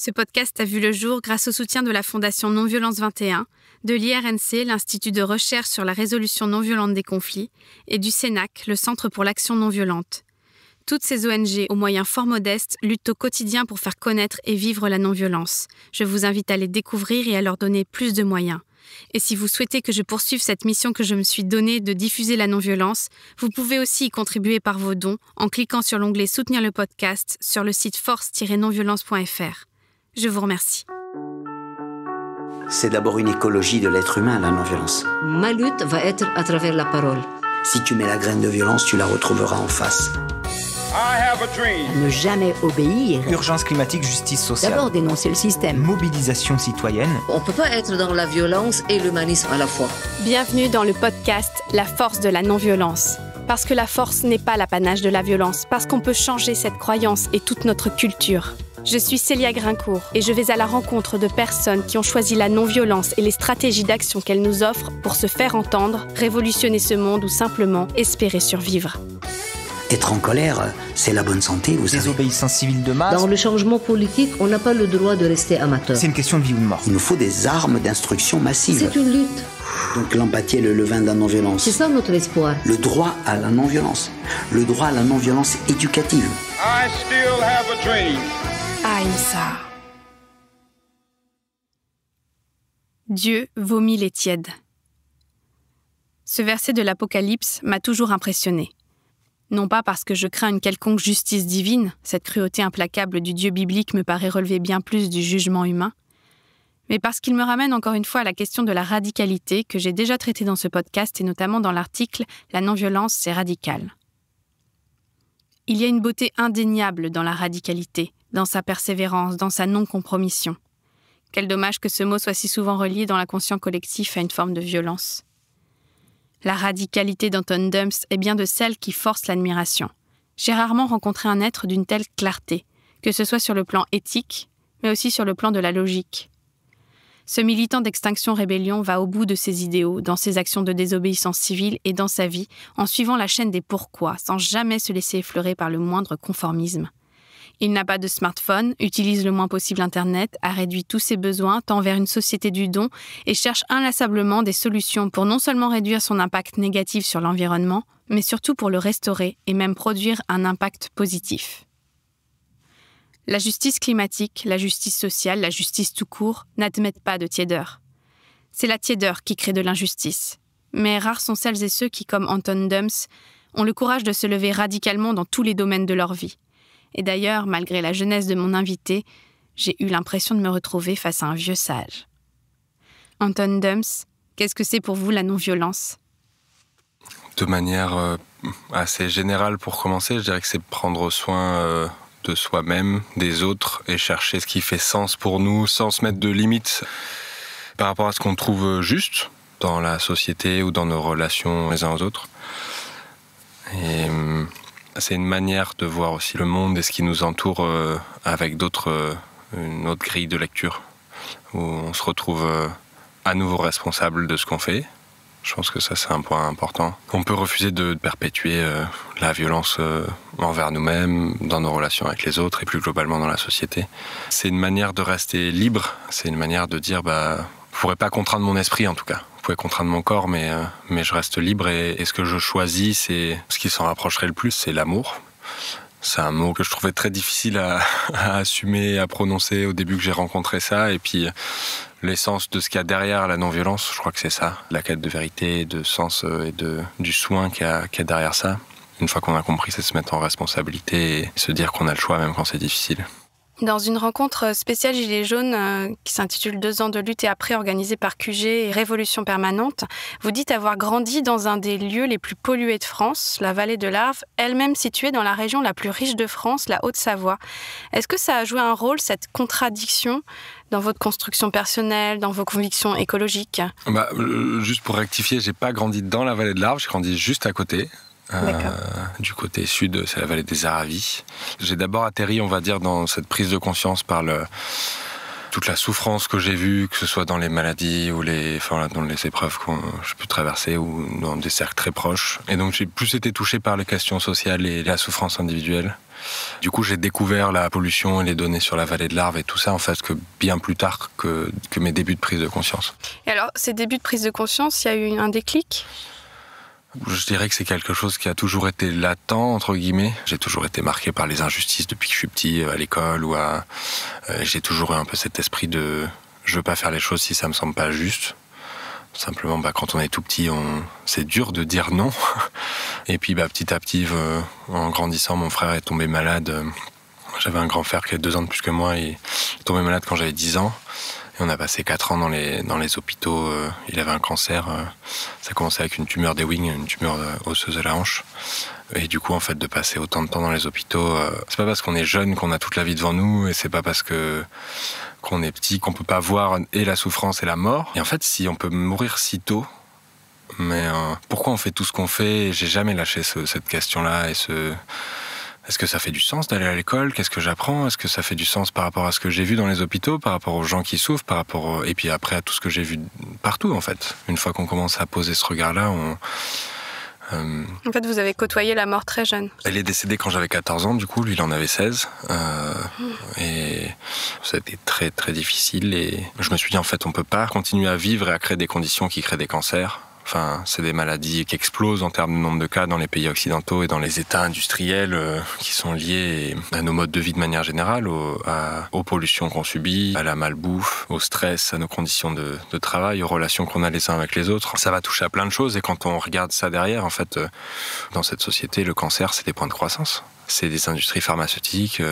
Ce podcast a vu le jour grâce au soutien de la Fondation Non-Violence 21, de l'IRNC, l'Institut de recherche sur la résolution non-violente des conflits, et du CENAC, le Centre pour l'action non-violente. Toutes ces ONG, aux moyens fort modestes, luttent au quotidien pour faire connaître et vivre la non-violence. Je vous invite à les découvrir et à leur donner plus de moyens. Et si vous souhaitez que je poursuive cette mission que je me suis donnée de diffuser la non-violence, vous pouvez aussi y contribuer par vos dons en cliquant sur l'onglet « Soutenir le podcast » sur le site force-nonviolence.fr. Je vous remercie. C'est d'abord une écologie de l'être humain, la non-violence. Ma lutte va être à travers la parole. Si tu mets la graine de violence, tu la retrouveras en face. Ne jamais obéir. Urgence climatique, justice sociale. D'abord dénoncer le système. Mobilisation citoyenne. On ne peut pas être dans la violence et l'humanisme à la fois. Bienvenue dans le podcast « La force de la non-violence ». Parce que la force n'est pas l'apanage de la violence, parce qu'on peut changer cette croyance et toute notre culture. Je suis Célia Grincourt et je vais à la rencontre de personnes qui ont choisi la non-violence et les stratégies d'action qu'elle nous offre pour se faire entendre, révolutionner ce monde ou simplement espérer survivre. Être en colère, c'est la bonne santé, vous savez. Désobéissance civile de masse. Dans le changement politique, on n'a pas le droit de rester amateur. C'est une question de vie ou de mort. Il nous faut des armes d'instruction massive. C'est une lutte. Donc l'empathie est le levain de la non-violence. C'est ça notre espoir. Le droit à la non-violence. Le droit à la non-violence éducative. I still have a dream. Ahimsa. Dieu vomit les tièdes. Ce verset de l'Apocalypse m'a toujours impressionné. Non pas parce que je crains une quelconque justice divine, cette cruauté implacable du Dieu biblique me paraît relever bien plus du jugement humain, mais parce qu'il me ramène encore une fois à la question de la radicalité que j'ai déjà traitée dans ce podcast et notamment dans l'article « La non-violence, c'est radical ». Il y a une beauté indéniable dans la radicalité, dans sa persévérance, dans sa non-compromission. Quel dommage que ce mot soit si souvent relié dans l'inconscient collectif à une forme de violence. La radicalité d'Anton Dumps est bien de celle qui force l'admiration. J'ai rarement rencontré un être d'une telle clarté, que ce soit sur le plan éthique, mais aussi sur le plan de la logique. Ce militant d'Extinction Rébellion va au bout de ses idéaux, dans ses actions de désobéissance civile et dans sa vie, en suivant la chaîne des pourquoi, sans jamais se laisser effleurer par le moindre conformisme. Il n'a pas de smartphone, utilise le moins possible Internet, a réduit tous ses besoins, tend vers une société du don et cherche inlassablement des solutions pour non seulement réduire son impact négatif sur l'environnement, mais surtout pour le restaurer et même produire un impact positif. La justice climatique, la justice sociale, la justice tout court n'admettent pas de tiédeur. C'est la tiédeur qui crée de l'injustice. Mais rares sont celles et ceux qui, comme Anton Dumps, ont le courage de se lever radicalement dans tous les domaines de leur vie. Et d'ailleurs, malgré la jeunesse de mon invité, j'ai eu l'impression de me retrouver face à un vieux sage. Anton Dumps, qu'est-ce que c'est pour vous la non-violence ? De manière assez générale pour commencer, je dirais que c'est prendre soin de soi-même, des autres, et chercher ce qui fait sens pour nous, sans se mettre de limites par rapport à ce qu'on trouve juste dans la société ou dans nos relations les uns aux autres. Et c'est une manière de voir aussi le monde et ce qui nous entoure avec d'autres, une autre grille de lecture, où on se retrouve à nouveau responsable de ce qu'on fait. Je pense que ça, c'est un point important. On peut refuser de perpétuer la violence envers nous-mêmes, dans nos relations avec les autres et plus globalement dans la société. C'est une manière de rester libre, c'est une manière de dire, vous ne pourrez pas contraindre mon esprit en tout cas. Vous pouvez contraindre mon corps, mais je reste libre et ce que je choisis, c'est ce qui s'en rapprocherait le plus, c'est l'amour. C'est un mot que je trouvais très difficile à assumer, à prononcer au début que j'ai rencontré ça. Et puis l'essence de ce qu'il y a derrière la non-violence, je crois que c'est ça. La quête de vérité, de sens et du soin qu'il y a derrière ça. Une fois qu'on a compris, c'est se mettre en responsabilité et se dire qu'on a le choix même quand c'est difficile. Dans une rencontre spéciale Gilets jaunes qui s'intitule 2 ans de lutte et après, organisée par QG et Révolution Permanente, vous dites avoir grandi dans un des lieux les plus pollués de France, la vallée de l'Arve, elle-même située dans la région la plus riche de France, la Haute-Savoie. Est-ce que ça a joué un rôle, cette contradiction, dans votre construction personnelle, dans vos convictions écologiques ? Juste pour rectifier, j'ai pas grandi dans la vallée de l'Arve, j'ai grandi juste à côté. Du côté sud, c'est la vallée des Aravis. J'ai d'abord atterri, on va dire, dans cette prise de conscience par toute la souffrance que j'ai vue, que ce soit dans les maladies ou dans les épreuves que j'ai pu traverser ou dans des cercles très proches. Et donc j'ai plus été touché par les questions sociales et la souffrance individuelle. Du coup, j'ai découvert la pollution et les données sur la vallée de l'Arve et tout ça, en fait, que bien plus tard que mes débuts de prise de conscience. Et alors, ces débuts de prise de conscience, il y a eu un déclic ? Je dirais que c'est quelque chose qui a toujours été latent, entre guillemets. J'ai toujours été marqué par les injustices depuis que je suis petit, à l'école, j'ai toujours eu un peu cet esprit de je veux pas faire les choses si ça me semble pas juste. Simplement, quand on est tout petit, c'est dur de dire non. Et puis, petit à petit, en grandissant, mon frère est tombé malade. J'avais un grand frère qui a 2 ans de plus que moi. Il est tombé malade quand j'avais 10 ans. Et on a passé 4 ans dans les hôpitaux. Il avait un cancer. Ça a commencé avec une tumeur d'Ewing, une tumeur osseuse de la hanche. Et du coup, en fait, de passer autant de temps dans les hôpitaux, c'est pas parce qu'on est jeune qu'on a toute la vie devant nous. Et c'est pas parce qu'on est petit qu'on peut pas voir et la souffrance et la mort. Et en fait, si on peut mourir si tôt, mais pourquoi on fait tout ce qu'on fait ? J'ai jamais lâché cette question-là. Est-ce que ça fait du sens d'aller à l'école ? Qu'est-ce que j'apprends ? Est-ce que ça fait du sens par rapport à ce que j'ai vu dans les hôpitaux, par rapport aux gens qui souffrent, et puis après à tout ce que j'ai vu partout, en fait. Une fois qu'on commence à poser ce regard-là, En fait, vous avez côtoyé la mort très jeune. Elle est décédée quand j'avais 14 ans, du coup, lui, il en avait 16. Et ça a été très, très difficile. Et je me suis dit, en fait, on peut pas continuer à vivre et à créer des conditions qui créent des cancers. Enfin, c'est des maladies qui explosent en termes de nombre de cas dans les pays occidentaux et dans les États industriels qui sont liés à nos modes de vie de manière générale, aux pollutions qu'on subit, à la malbouffe, au stress, à nos conditions de travail, aux relations qu'on a les uns avec les autres. Ça va toucher à plein de choses et quand on regarde ça derrière, en fait, dans cette société, le cancer, c'est des points de croissance. C'est des industries pharmaceutiques,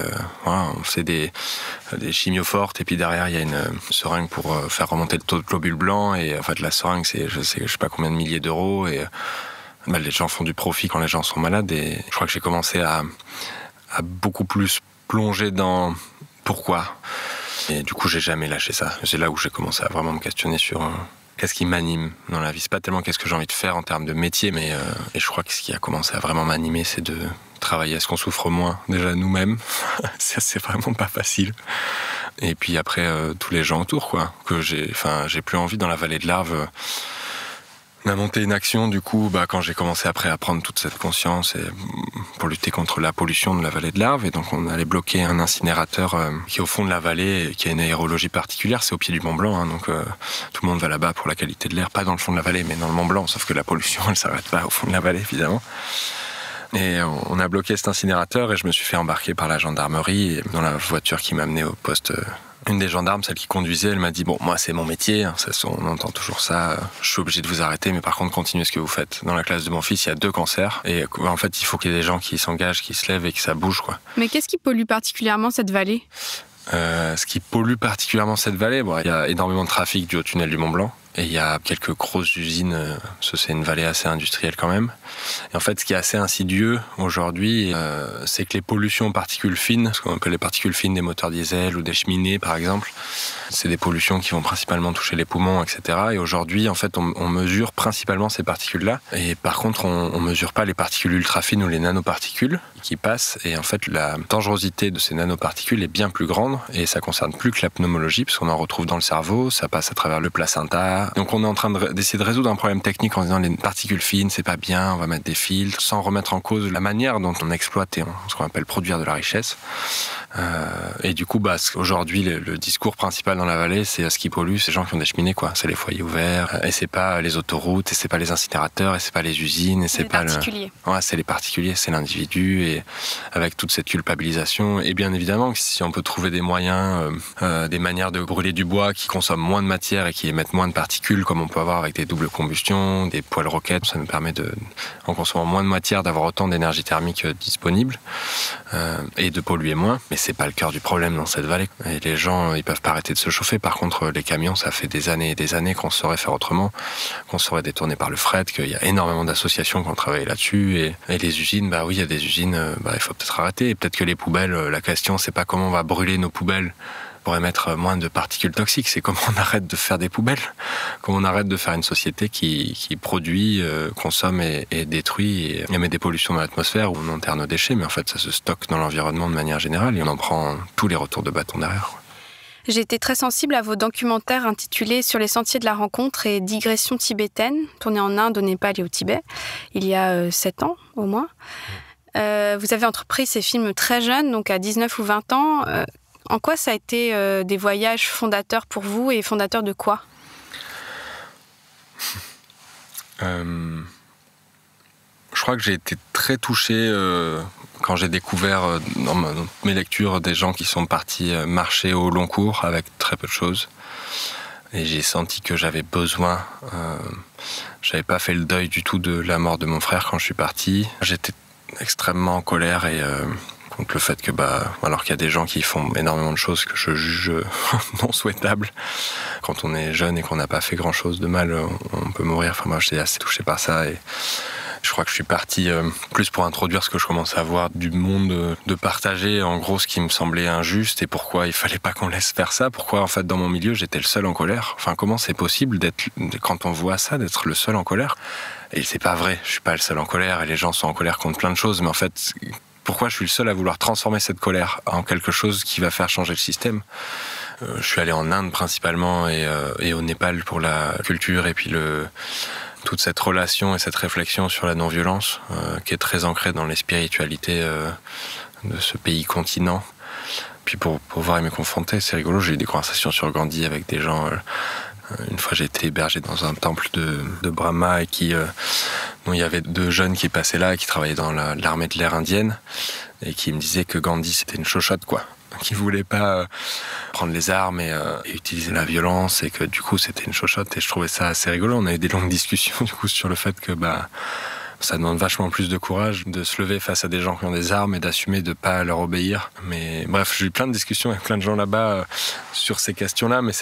on fait des chimios fortes et puis derrière il y a une seringue pour faire remonter le taux de globules blancs et en fait la seringue c'est je sais pas combien de milliers d'euros et les gens font du profit quand les gens sont malades et je crois que j'ai commencé à beaucoup plus plonger dans pourquoi et du coup j'ai jamais lâché ça. C'est là où j'ai commencé à vraiment me questionner sur qu'est-ce qui m'anime dans la vie. C'est pas tellement qu'est-ce que j'ai envie de faire en termes de métier mais et je crois que ce qui a commencé à vraiment m'animer c'est de travailler à ce qu'on souffre moins, déjà nous-mêmes, ça c'est vraiment pas facile. Et puis après tous les gens autour, quoi, que j'ai plus envie dans la vallée de l'Arve. On a monté une action du coup, quand j'ai commencé après à prendre toute cette conscience et pour lutter contre la pollution de la vallée de l'Arve. Et donc on allait bloquer un incinérateur qui est au fond de la vallée, et qui a une aérologie particulière, c'est au pied du Mont Blanc, donc tout le monde va là-bas pour la qualité de l'air, pas dans le fond de la vallée, mais dans le Mont Blanc, sauf que la pollution elle s'arrête pas au fond de la vallée évidemment. Et on a bloqué cet incinérateur et je me suis fait embarquer par la gendarmerie et dans la voiture qui m'a amené au poste. Une des gendarmes, celle qui conduisait, elle m'a dit « Bon, moi c'est mon métier, on entend toujours ça, je suis obligé de vous arrêter, mais par contre continuez ce que vous faites. » Dans la classe de mon fils, il y a 2 cancers et en fait il faut qu'il y ait des gens qui s'engagent, qui se lèvent et que ça bouge, quoi. Mais qu'est-ce qui pollue particulièrement cette vallée ? Ce qui pollue particulièrement cette vallée, il y a énormément de trafic dû au tunnel du Mont Blanc. Et il y a quelques grosses usines, c'est une vallée assez industrielle quand même. Et en fait, ce qui est assez insidieux aujourd'hui, c'est que les pollutions aux particules fines, ce qu'on appelle les particules fines des moteurs diesel ou des cheminées par exemple, c'est des pollutions qui vont principalement toucher les poumons, etc. Et aujourd'hui, en fait, on mesure principalement ces particules-là. Et par contre, on mesure pas les particules ultra fines ou les nanoparticules qui passent. Et en fait, la dangerosité de ces nanoparticules est bien plus grande. Et ça concerne plus que la pneumologie, parce qu'on en retrouve dans le cerveau, ça passe à travers le placenta. Donc on est en train d'essayer de résoudre un problème technique en disant les particules fines, c'est pas bien, on va mettre des filtres, sans remettre en cause la manière dont on exploite ce qu'on appelle produire de la richesse. Et du coup, aujourd'hui, le discours principal dans la vallée, c'est ce qui pollue, c'est les gens qui ont des cheminées, quoi. C'est les foyers ouverts, et c'est pas les autoroutes, et c'est pas les incinérateurs, et c'est pas les usines, et c'est pas les particuliers. Ouais, c'est les particuliers, c'est l'individu, et avec toute cette culpabilisation. Et bien évidemment, si on peut trouver des moyens, des manières de brûler du bois qui consomment moins de matière et qui émettent moins de particules, comme on peut avoir avec des doubles combustions, des poêles roquettes, ça nous permet en consommant moins de matière, d'avoir autant d'énergie thermique disponible, et de polluer moins. Mais c'est pas le cœur du problème dans cette vallée. Et les gens, ils peuvent pas arrêter de se chauffer. Par contre, les camions, ça fait des années et des années qu'on saurait faire autrement, qu'on saurait détourner par le fret, qu'il y a énormément d'associations qui ont travaillé là-dessus. Et les usines, oui, il y a des usines, il faut peut-être arrêter. Et peut-être que les poubelles, la question, c'est pas comment on va brûler nos poubelles pour émettre moins de particules toxiques, c'est comment on arrête de faire des poubelles, comment on arrête de faire une société qui produit, consomme et détruit et émet des pollutions dans l'atmosphère où on enterre nos déchets, mais en fait ça se stocke dans l'environnement de manière générale et on en prend tous les retours de bâton derrière. J'ai été très sensible à vos documentaires intitulés Sur les sentiers de la rencontre et Digression tibétaine, tournés en Inde, au Népal et au Tibet, il y a 7 ans au moins. Vous avez entrepris ces films très jeunes, donc à 19 ou 20 ans. En quoi ça a été des voyages fondateurs pour vous et fondateurs de quoi ? Je crois que j'ai été très touché quand j'ai découvert dans mes lectures des gens qui sont partis marcher au long cours avec très peu de choses. Et j'ai senti que j'avais besoin. J'avais pas fait le deuil du tout de la mort de mon frère quand je suis parti. J'étais extrêmement en colère et contre le fait que, alors qu'il y a des gens qui font énormément de choses que je juge non souhaitables, quand on est jeune et qu'on n'a pas fait grand-chose de mal, on peut mourir. Enfin, moi, j'étais assez touché par ça et je crois que je suis parti plus pour introduire ce que je commençais à voir du monde, de partager en gros ce qui me semblait injuste et pourquoi il fallait pas qu'on laisse faire ça, pourquoi en fait dans mon milieu j'étais le seul en colère. Enfin, comment c'est possible quand on voit ça, d'être le seul en colère? Et c'est pas vrai, je suis pas le seul en colère et les gens sont en colère contre plein de choses, mais en fait, pourquoi je suis le seul à vouloir transformer cette colère en quelque chose qui va faire changer le système? Je suis allé en Inde principalement et au Népal pour la culture et puis toute cette relation et cette réflexion sur la non-violence qui est très ancrée dans les spiritualités de ce pays-continent. Puis pour voir et me confronter, c'est rigolo, j'ai eu des conversations sur Gandhi avec des gens. Une fois, j'ai été hébergé dans un temple de Brahma et dont il y avait 2 jeunes qui passaient là et qui travaillaient dans l'armée de l'air indienne et qui me disaient que Gandhi, c'était une chochotte, quoi. Qui voulait pas prendre les armes et utiliser la violence et que du coup c'était une chochotte et je trouvais ça assez rigolo. On a eu des longues discussions du coup sur le fait que ça demande vachement plus de courage de se lever face à des gens qui ont des armes et d'assumer de pas leur obéir. Mais bref, j'ai eu plein de discussions avec plein de gens là-bas sur ces questions-là, mais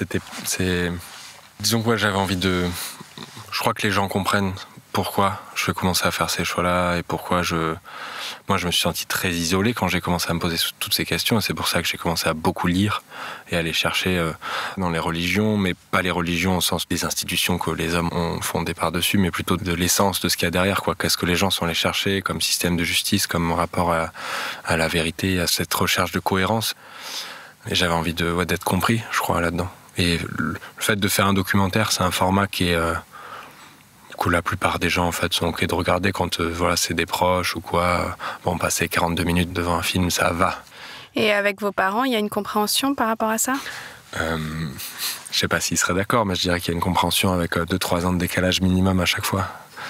disons que j'avais envie je crois que les gens comprennent pourquoi je vais commencer à faire ces choix-là et pourquoi moi je me suis senti très isolé quand j'ai commencé à me poser toutes ces questions et c'est pour ça que j'ai commencé à beaucoup lire et aller chercher dans les religions, mais pas les religions au sens des institutions que les hommes ont fondées par-dessus, mais plutôt de l'essence de ce qu'il y a derrière, quoi. Qu'est-ce que les gens sont allés chercher comme système de justice, comme rapport à la vérité, à cette recherche de cohérence. Et j'avais envie d'être compris, je crois, là-dedans. Et le fait de faire un documentaire, c'est un format qui est que la plupart des gens en fait sont ok de regarder quand c'est des proches ou quoi. Bon, passer 42 minutes devant un film, ça va. Et avec vos parents, il y a une compréhension par rapport à ça? Je sais pas s'ils seraient d'accord, mais je dirais qu'il y a une compréhension avec 2-3 ans de décalage minimum à chaque fois.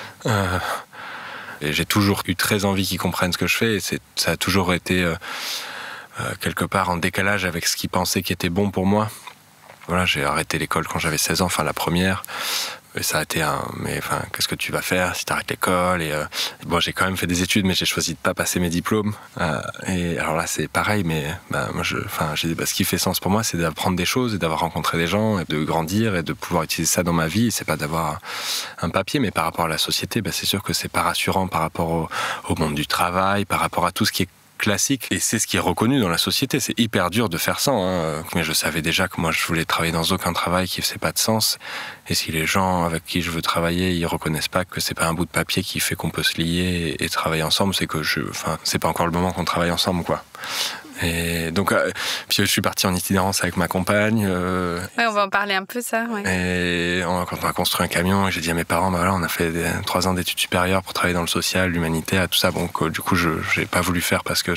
Et j'ai toujours eu très envie qu'ils comprennent ce que je fais et ça a toujours été quelque part en décalage avec ce qu'ils pensaient qui était bon pour moi. Voilà, j'ai arrêté l'école quand j'avais 16 ans, enfin la première. Et ça a été qu'est-ce que tu vas faire si tu arrêtes l'école bon, j'ai quand même fait des études, mais j'ai choisi de pas passer mes diplômes. Et alors là, c'est pareil, mais moi, ce qui fait sens pour moi, c'est d'apprendre des choses et d'avoir rencontré des gens, et de grandir et de pouvoir utiliser ça dans ma vie. C'est pas d'avoir un papier, mais par rapport à la société, c'est sûr que c'est pas rassurant par rapport au monde du travail, par rapport à tout ce qui est classique, et c'est ce qui est reconnu dans la société. C'est hyper dur de faire sans, mais je savais déjà que moi je voulais travailler dans aucun travail qui faisait pas de sens, et si les gens avec qui je veux travailler ils reconnaissent pas que c'est pas un bout de papier qui fait qu'on peut se lier et travailler ensemble, c'est que c'est pas encore le moment qu'on travaille ensemble, quoi. Et donc, puis je suis parti en itinérance avec ma compagne. Ouais, on va en parler un peu, ça. Ouais. Et quand on a construit un camion, j'ai dit à mes parents, on a fait 3 ans d'études supérieures pour travailler dans le social, l'humanitaire, tout ça. Bon, du coup, je n'ai pas voulu faire parce que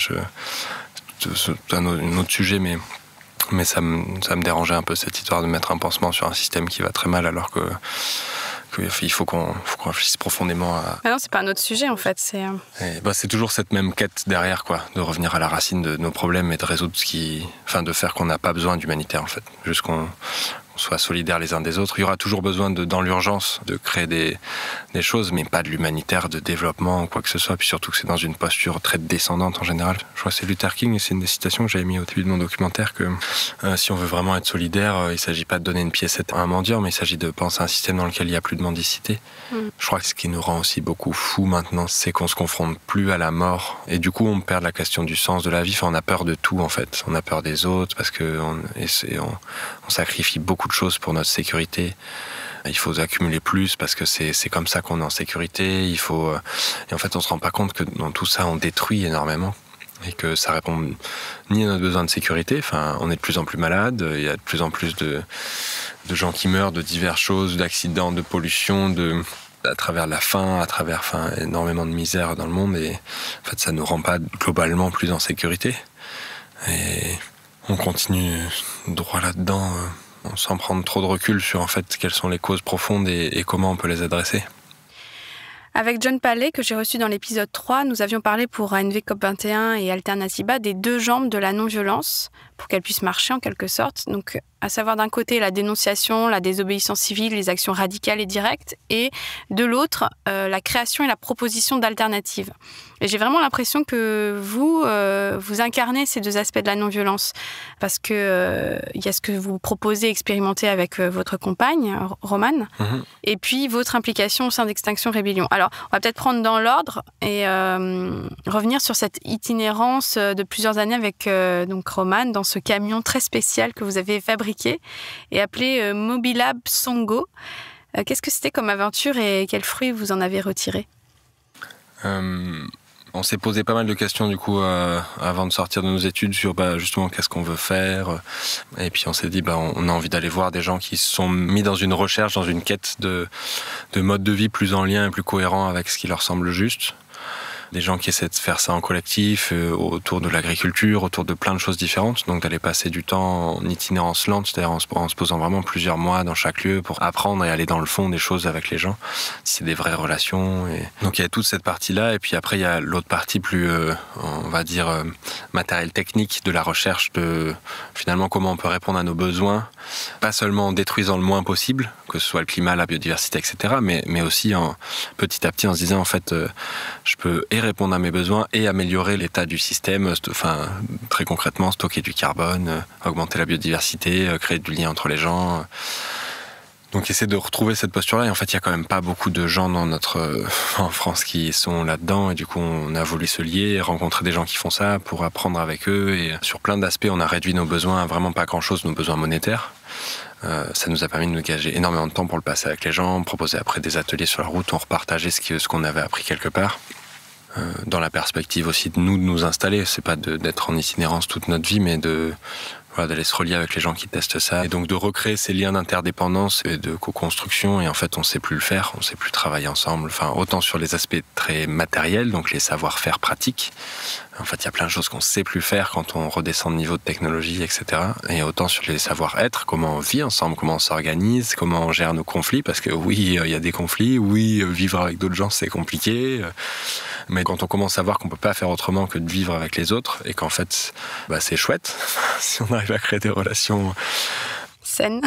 c'est un autre sujet, mais ça me dérangeait un peu cette histoire de mettre un pansement sur un système qui va très mal, alors que il faut qu'on réfléchisse profondément à... Ah non, c'est pas un autre sujet en fait. C'est toujours cette même quête derrière, quoi, de revenir à la racine de nos problèmes et de résoudre de faire qu'on n'a pas besoin d'humanitaire en fait, juste qu'on soit solidaires les uns des autres. Il y aura toujours besoin dans l'urgence de créer des choses, mais pas de l'humanitaire, de développement ou quoi que ce soit. Puis surtout que c'est dans une posture très descendante en général. Je crois que c'est Luther King, et c'est une des citations que j'avais mis au début de mon documentaire, que si on veut vraiment être solidaire, il ne s'agit pas de donner une piécette à un mendiant, mais il s'agit de penser à un système dans lequel il n'y a plus de mendicité. Je crois que ce qui nous rend aussi beaucoup fous maintenant, c'est qu'on se confronte plus à la mort. Et du coup, on perd la question du sens de la vie. Enfin, on a peur de tout, en fait. On a peur des autres parce qu'on sacrifie beaucoup de choses pour notre sécurité. Il faut accumuler plus parce que c'est comme ça qu'on est en sécurité. Et en fait, on se rend pas compte que dans tout ça, on détruit énormément. et que ça répond ni à notre besoin de sécurité. Enfin, on est de plus en plus malade, il y a de plus en plus de gens qui meurent de diverses choses, d'accidents, de pollution, à travers la faim, énormément de misère dans le monde, et en fait ça nous rend pas globalement plus en sécurité. Et on continue droit là-dedans, sans prendre trop de recul sur en fait quelles sont les causes profondes et comment on peut les adresser. Avec John Palais, que j'ai reçu dans l'épisode 3, nous avions parlé pour ANV COP21 et Alternatiba des 2 jambes de la non-violence, pour qu'elles puissent marcher en quelque sorte. Donc, à savoir d'un côté la dénonciation, la désobéissance civile, les actions radicales et directes, et de l'autre, la création et la proposition d'alternatives. Et j'ai vraiment l'impression que vous incarnez ces 2 aspects de la non-violence, parce que y a ce que vous proposez, expérimenter avec votre compagne, Romane, et puis votre implication au sein d'Extinction Rébellion. Alors, on va peut-être prendre dans l'ordre et revenir sur cette itinérance de plusieurs années avec donc Romane dans ce camion très spécial que vous avez fabriqué et appelé Mobilab Songo. Qu'est-ce que c'était comme aventure et quels fruits vous en avez retirés ? On s'est posé pas mal de questions du coup avant de sortir de nos études sur justement qu'est-ce qu'on veut faire, et puis on s'est dit on a envie d'aller voir des gens qui se sont mis dans une recherche, dans une quête de mode de vie plus en lien et plus cohérent avec ce qui leur semble juste. Des gens qui essaient de faire ça en collectif, autour de l'agriculture, autour de plein de choses différentes. Donc d'aller passer du temps en itinérance lente, c'est-à-dire en se posant vraiment plusieurs mois dans chaque lieu pour apprendre et aller dans le fond des choses avec les gens. C'est des vraies relations. Donc il y a toute cette partie-là. Et puis après, il y a l'autre partie plus, on va dire, matériel technique de la recherche de finalement comment on peut répondre à nos besoins. Pas seulement en détruisant le moins possible, que ce soit le climat, la biodiversité, etc. Mais aussi petit à petit en se disant en fait, je peux répondre à mes besoins et améliorer l'état du système, très concrètement stocker du carbone, augmenter la biodiversité, créer du lien entre les gens. Donc essayer de retrouver cette posture-là, et en fait il y a quand même pas beaucoup de gens en France qui sont là-dedans, et du coup on a voulu se lier, rencontrer des gens qui font ça pour apprendre avec eux, et sur plein d'aspects on a réduit nos besoins à vraiment pas grand-chose, nos besoins monétaires. Ça nous a permis de nous gager énormément de temps pour le passer avec les gens, proposer après des ateliers sur la route, on repartageait ce qu'on avait appris quelque part. Dans la perspective aussi de nous installer, c'est pas d'être en itinérance toute notre vie, mais d'aller se relier avec les gens qui testent ça, et donc de recréer ces liens d'interdépendance et de co-construction. Et en fait on sait plus le faire, on sait plus travailler ensemble, autant sur les aspects très matériels, donc les savoir-faire pratiques. En fait il y a plein de choses qu'on sait plus faire quand on redescend de niveau de technologie, etc. Et autant sur les savoir-être, comment on vit ensemble, comment on s'organise, comment on gère nos conflits, parce que oui, il y a des conflits, oui, vivre avec d'autres gens c'est compliqué, mais quand on commence à voir qu'on peut pas faire autrement que de vivre avec les autres, et qu'en fait c'est chouette si on arrive à créer des relations saines,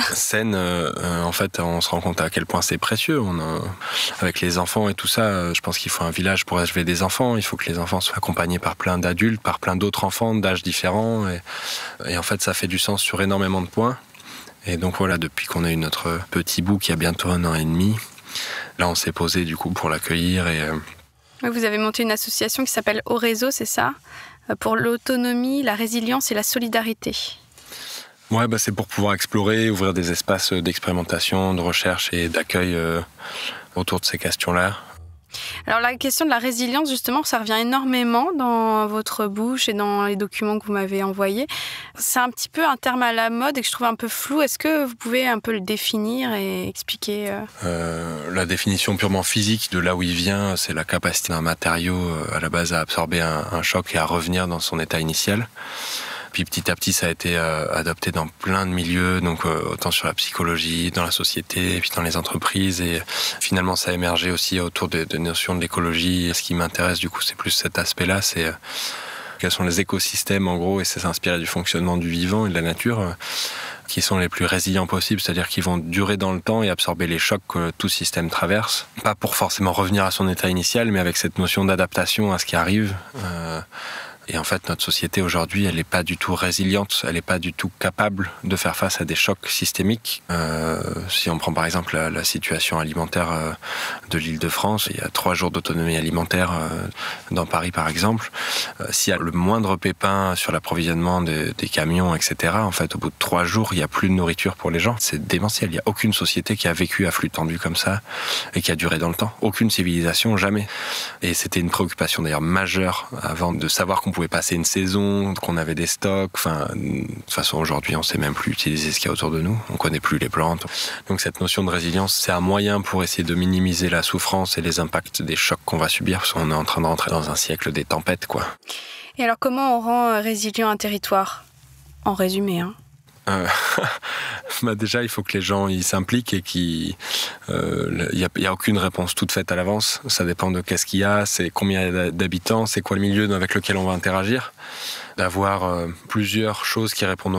en fait on se rend compte à quel point c'est précieux. Avec les enfants et tout ça, je pense qu'il faut un village pour élever des enfants, il faut que les enfants soient accompagnés par plein d'adultes, par plein d'autres enfants d'âges différents, et en fait ça fait du sens sur énormément de points. Et donc voilà, depuis qu'on a eu notre petit bout qui a bientôt 1 an et demi, là on s'est posé du coup pour l'accueillir. Vous avez monté une association qui s'appelle Au Réseau, c'est ça ? Pour l'autonomie, la résilience et la solidarité. Ouais, c'est pour pouvoir explorer, ouvrir des espaces d'expérimentation, de recherche et d'accueil autour de ces questions-là. Alors la question de la résilience, justement, ça revient énormément dans votre bouche et dans les documents que vous m'avez envoyés. C'est un petit peu un terme à la mode et que je trouve un peu flou. Est-ce que vous pouvez un peu le définir et expliquer La définition purement physique de là où il vient, c'est la capacité d'un matériau à la base à absorber un choc et à revenir dans son état initial. Puis petit à petit, ça a été adopté dans plein de milieux, donc autant sur la psychologie, dans la société, et puis dans les entreprises. Et finalement, ça a émergé aussi autour de notions de l'écologie. Et ce qui m'intéresse, du coup, c'est plus cet aspect-là, c'est quels sont les écosystèmes, en gros, et c'est s'inspirer du fonctionnement du vivant et de la nature, qui sont les plus résilients possibles, c'est-à-dire qu'ils vont durer dans le temps et absorber les chocs que tout système traverse. Pas pour forcément revenir à son état initial, mais avec cette notion d'adaptation à ce qui arrive. Et en fait, notre société aujourd'hui, elle n'est pas du tout résiliente, elle n'est pas du tout capable de faire face à des chocs systémiques. Si on prend par exemple la situation alimentaire de l'Île-de-France, il y a 3 jours d'autonomie alimentaire dans Paris par exemple. S'il y a le moindre pépin sur l'approvisionnement des camions, etc., en fait, au bout de 3 jours, il n'y a plus de nourriture pour les gens. C'est démentiel. Il n'y a aucune société qui a vécu à flux tendu comme ça et qui a duré dans le temps. Aucune civilisation, jamais. Et c'était une préoccupation d'ailleurs majeure avant de savoir qu'on qu'on pouvait passer une saison, qu'on avait des stocks. Enfin, de toute façon, aujourd'hui, on sait même plus utiliser ce qu'il y a autour de nous. On connaît plus les plantes. Donc cette notion de résilience, c'est un moyen pour essayer de minimiser la souffrance et les impacts des chocs qu'on va subir, parce qu'on est en train de rentrer dans un siècle des tempêtes, quoi. Et alors, comment on rend résilient un territoire ? En résumé, hein. Déjà, il faut que les gens ils s'impliquent et qu'il y a aucune réponse toute faite à l'avance. Ça dépend de qu'est-ce qu'il y a, c'est combien il y a d'habitants, c'est quoi le milieu avec lequel on va interagir. D'avoir plusieurs choses qui répondent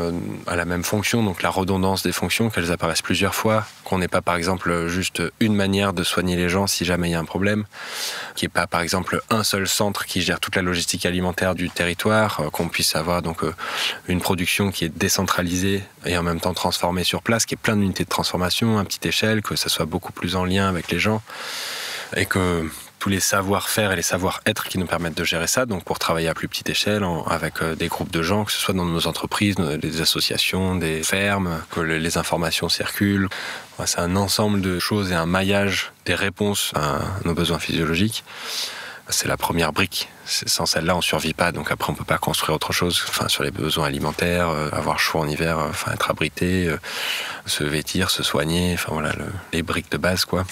à la même fonction, donc la redondance des fonctions, qu'elles apparaissent plusieurs fois, qu'on n'ait pas par exemple juste une manière de soigner les gens si jamais il y a un problème, qu'il n'y ait pas par exemple un seul centre qui gère toute la logistique alimentaire du territoire, qu'on puisse avoir donc une production qui est décentralisée et en même temps transformée sur place, qui est plein d'unités de transformation à petite échelle, que ça soit beaucoup plus en lien avec les gens et que tous les savoir-faire et les savoir-être qui nous permettent de gérer ça, donc pour travailler à plus petite échelle, avec des groupes de gens, que ce soit dans nos entreprises, des associations, des fermes, que les informations circulent. C'est un ensemble de choses et un maillage des réponses à nos besoins physiologiques. C'est la première brique. Sans celle-là, on ne survit pas, donc après on ne peut pas construire autre chose. Enfin, sur les besoins alimentaires, avoir chaud en hiver, être abrité, se vêtir, se soigner, les briques de base, quoi.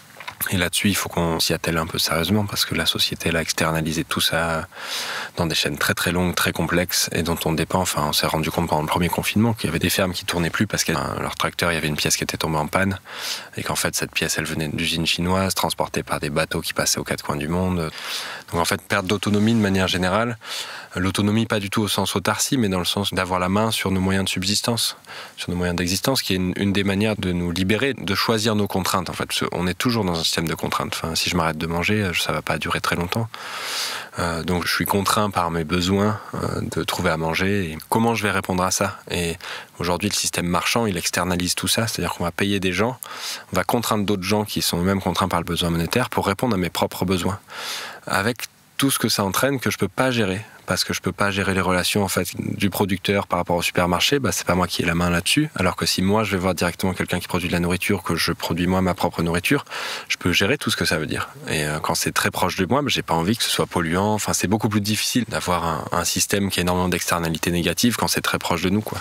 Et là-dessus, il faut qu'on s'y attelle un peu sérieusement parce que la société elle a externalisé tout ça dans des chaînes très très longues, très complexes et dont on dépend. Enfin, on s'est rendu compte pendant le premier confinement qu'il y avait des fermes qui tournaient plus parce que leur tracteur, il y avait une pièce qui était tombée en panne et qu'en fait cette pièce, elle venait d'usines chinoises, transportée par des bateaux qui passaient aux quatre coins du monde. Donc en fait, perte d'autonomie de manière générale. L'autonomie, pas du tout au sens autarcie, mais dans le sens d'avoir la main sur nos moyens de subsistance, sur nos moyens d'existence, qui est une des manières de nous libérer, de choisir nos contraintes. En fait, on est toujours dans un système de contraintes. Enfin, si je m'arrête de manger, ça va pas durer très longtemps. Donc, je suis contraint par mes besoins de trouver à manger. Et comment je vais répondre à ça ? Et aujourd'hui, le système marchand, il externalise tout ça, c'est-à-dire qu'on va payer des gens, on va contraindre d'autres gens qui sont eux-mêmes contraints par le besoin monétaire pour répondre à mes propres besoins, avec tout ce que ça entraîne que je peux pas gérer. Parce que je peux pas gérer les relations en fait du producteur par rapport au supermarché, c'est pas moi qui ai la main là-dessus. Alors que si moi je vais voir directement quelqu'un qui produit de la nourriture, que je produis moi ma propre nourriture, je peux gérer tout ce que ça veut dire. Et quand c'est très proche de moi, j'ai pas envie que ce soit polluant. Enfin, c'est beaucoup plus difficile d'avoir un système qui a énormément d'externalités négatives quand c'est très proche de nous, quoi.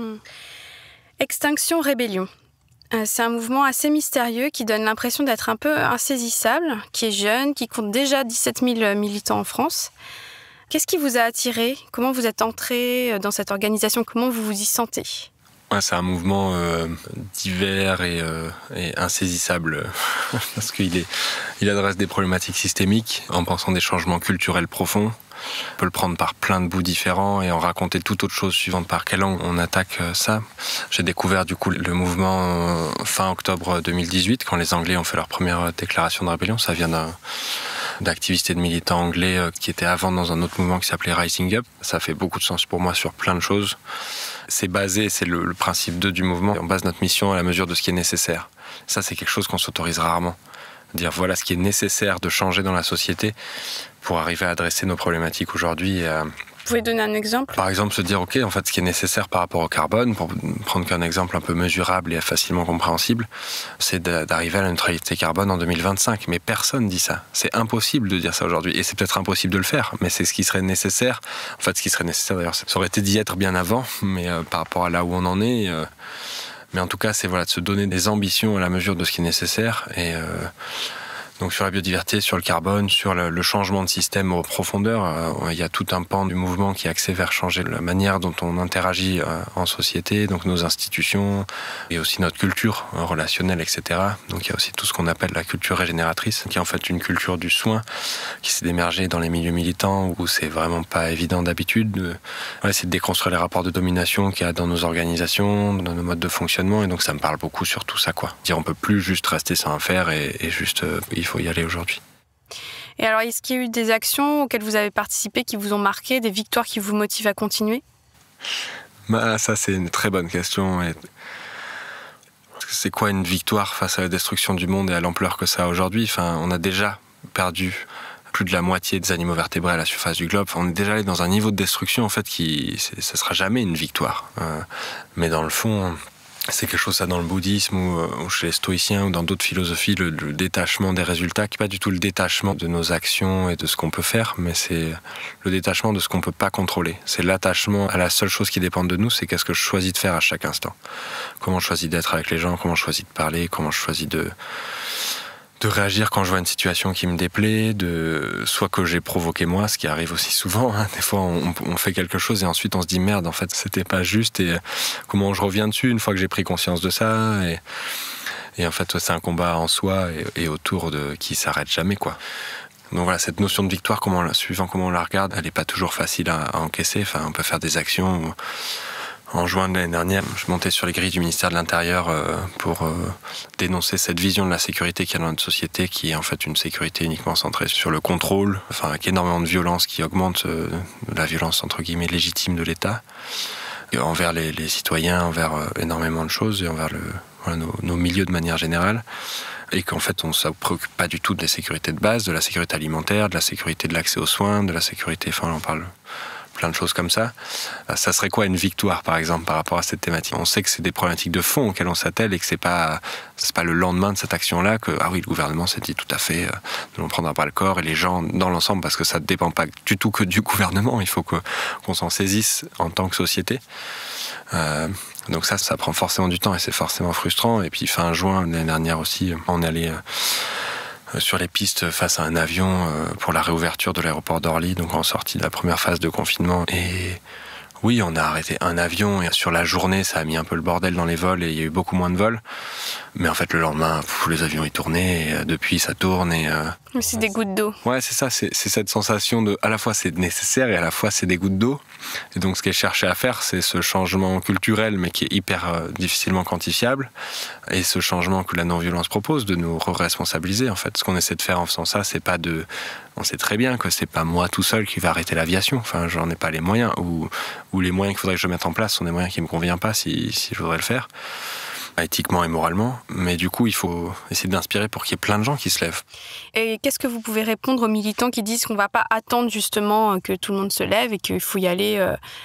Extinction Rébellion. C'est un mouvement assez mystérieux qui donne l'impression d'être un peu insaisissable, qui est jeune, qui compte déjà 17 000 militants en France. Qu'est-ce qui vous a attiré ? Comment vous êtes entré dans cette organisation ? Comment vous vous y sentez ? C'est un mouvement divers et insaisissable parce qu'il adresse des problématiques systémiques en pensant des changements culturels profonds. On peut le prendre par plein de bouts différents et en raconter toute autre chose suivant par quel angle on attaque ça. J'ai découvert du coup le mouvement fin octobre 2018 quand les Anglais ont fait leur première déclaration de rébellion. Ça vient d'activistes et de militants anglais qui étaient avant dans un autre mouvement qui s'appelait Rising Up. Ça fait beaucoup de sens pour moi sur plein de choses. C'est le principe 2 du mouvement. On base notre mission à la mesure de ce qui est nécessaire. Ça, c'est quelque chose qu'on s'autorise rarement. Dire voilà ce qui est nécessaire de changer dans la société pour arriver à adresser nos problématiques aujourd'hui. Vous pouvez donner un exemple ? Par exemple, se dire, OK, en fait, ce qui est nécessaire par rapport au carbone, pour prendre qu'un exemple un peu mesurable et facilement compréhensible, c'est d'arriver à la neutralité carbone en 2025. Mais personne dit ça. C'est impossible de dire ça aujourd'hui. Et c'est peut-être impossible de le faire, mais c'est ce qui serait nécessaire. En fait, ce qui serait nécessaire, d'ailleurs, ça aurait été d'y être bien avant, mais par rapport à là où on en est... mais en tout cas, c'est de se donner des ambitions à la mesure de ce qui est nécessaire. Et donc sur la biodiversité, sur le carbone, sur le changement de système en profondeur, il y a tout un pan du mouvement qui est axé vers changer la manière dont on interagit en société, donc nos institutions et aussi notre culture relationnelle, etc. Donc il y a aussi tout ce qu'on appelle la culture régénératrice, qui est en fait une culture du soin qui s'est émergée dans les milieux militants où c'est vraiment pas évident d'habitude. C'est de déconstruire les rapports de domination qu'il y a dans nos organisations, dans nos modes de fonctionnement, et donc ça me parle beaucoup sur tout ça, quoi. Dire on peut plus juste rester sans rien faire et juste il faut y aller aujourd'hui. Et alors, est-ce qu'il y a eu des actions auxquelles vous avez participé qui vous ont marqué, des victoires qui vous motivent à continuer ? Ça, c'est une très bonne question. C'est quoi une victoire face à la destruction du monde et à l'ampleur que ça a aujourd'hui ? Enfin, on a déjà perdu plus de la moitié des animaux vertébrés à la surface du globe. On est déjà allé dans un niveau de destruction en fait ça sera jamais une victoire. Mais dans le fond, C'est quelque chose, ça, dans le bouddhisme ou chez les stoïciens ou dans d'autres philosophies, le détachement des résultats, qui n'est pas du tout le détachement de nos actions et de ce qu'on peut faire, mais c'est le détachement de ce qu'on ne peut pas contrôler. C'est l'attachement à la seule chose qui dépend de nous, c'est qu'est-ce que je choisis de faire à chaque instant. Comment je choisis d'être avec les gens, comment je choisis de parler, comment je choisis de réagir quand je vois une situation qui me déplaît, soit que j'ai provoqué moi, ce qui arrive aussi souvent. Des fois, on fait quelque chose et ensuite on se dit merde, en fait, c'était pas juste. Et comment je reviens dessus une fois que j'ai pris conscience de ça. Et en fait, c'est un combat en soi et autour de qui s'arrête jamais, quoi. Donc voilà, cette notion de victoire, suivant comment on la regarde, elle est pas toujours facile à encaisser. Enfin, on peut faire des actions. En juin de l'année dernière, je montais sur les grilles du ministère de l'Intérieur pour dénoncer cette vision de la sécurité qu'il y a dans notre société, qui est en fait une sécurité uniquement centrée sur le contrôle, enfin avec énormément de violence qui augmente, la violence entre guillemets légitime de l'État, et envers les citoyens, envers énormément de choses, et envers nos milieux de manière générale. Et qu'en fait, on ne se préoccupe pas du tout de la sécurité de base, de la sécurité alimentaire, de la sécurité de l'accès aux soins, de la sécurité, enfin on en parle plein de choses comme ça. Ça serait quoi une victoire, par exemple, par rapport à cette thématique? On sait que c'est des problématiques de fond auxquelles on s'attelle et que c'est pas le lendemain de cette action-là que, ah oui, le gouvernement s'est dit tout à fait, nous on prendra pas le corps, et les gens dans l'ensemble, parce que ça ne dépend pas du tout que du gouvernement, il faut qu'on s'en saisisse en tant que société. Donc ça prend forcément du temps et c'est forcément frustrant. Et puis fin juin, l'année dernière aussi, on est allé sur les pistes face à un avion pour la réouverture de l'aéroport d'Orly, donc en sortie de la première phase de confinement. Et oui, on a arrêté un avion et sur la journée, ça a mis un peu le bordel dans les vols et il y a eu beaucoup moins de vols. Mais en fait, le lendemain, les avions ils tournaient et depuis ça tourne et... Mais c'est des gouttes d'eau. Ouais, c'est ça, c'est cette sensation de, à la fois c'est nécessaire et à la fois c'est des gouttes d'eau. Et donc ce qui est cherché à faire, c'est ce changement culturel, mais qui est hyper difficilement quantifiable. Et ce changement que la non-violence propose, de nous responsabiliser en fait. Ce qu'on essaie de faire en faisant ça, c'est pas de... On sait très bien que c'est pas moi tout seul qui va arrêter l'aviation. Enfin, j'en ai pas les moyens. Ou les moyens qu'il faudrait que je mette en place sont des moyens qui me conviennent pas si je voudrais le faire, éthiquement et moralement. Mais du coup, il faut essayer d'inspirer pour qu'il y ait plein de gens qui se lèvent. Et qu'est-ce que vous pouvez répondre aux militants qui disent qu'on ne va pas attendre justement que tout le monde se lève et qu'il faut y aller